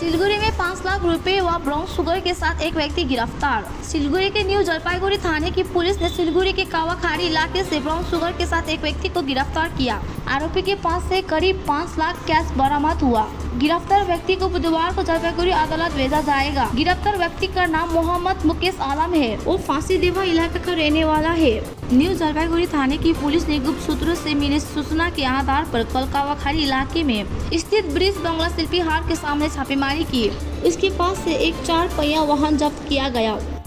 सिलीगुड़ी में 5 लाख रुपए व ब्राउन शुगर के साथ एक व्यक्ति गिरफ्तार। सिलीगुड़ी के न्यू जलपाईगुड़ी थाने की पुलिस ने सिलीगुड़ी के कावाखाड़ी इलाके से ब्राउन शुगर के साथ एक व्यक्ति को गिरफ्तार किया। आरोपी के पास से करीब 5 लाख कैश बरामद हुआ। गिरफ्तार व्यक्ति को बुधवार को जलपाईगुड़ी अदालत भेजा जाएगा। गिरफ्तार व्यक्ति का नाम मोहम्मद मुकेश आलम है और फांसी देवा इलाके का रहने वाला है। न्यू जलपाईगुड़ी थाने की पुलिस ने गुप्त सूत्रों से मिली सूचना के आधार पर कल कावाखाड़ी इलाके में स्थित ब्रिज बंगला शिल्पी हाट के सामने छापेमारी की। इसके पास से एक 4 पहिया वाहन जब्त किया गया।